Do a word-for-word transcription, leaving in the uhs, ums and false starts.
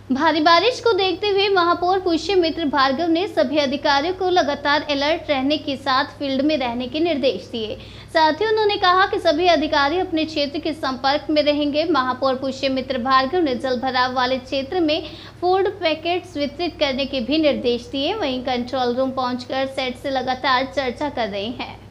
भारी बारिश को देखते हुए महापौर पुष्यमित्र भार्गव ने सभी अधिकारियों को लगातार अलर्ट रहने के साथ फील्ड में रहने के निर्देश दिए। साथ ही उन्होंने कहा कि सभी अधिकारी अपने क्षेत्र के संपर्क में रहेंगे। महापौर पुष्यमित्र भार्गव ने जल भराव वाले क्षेत्र में फूड पैकेट्स वितरित करने के भी निर्देश दिए। वहीं कंट्रोल रूम पहुंचकर सेट से लगातार चर्चा कर रहे हैं।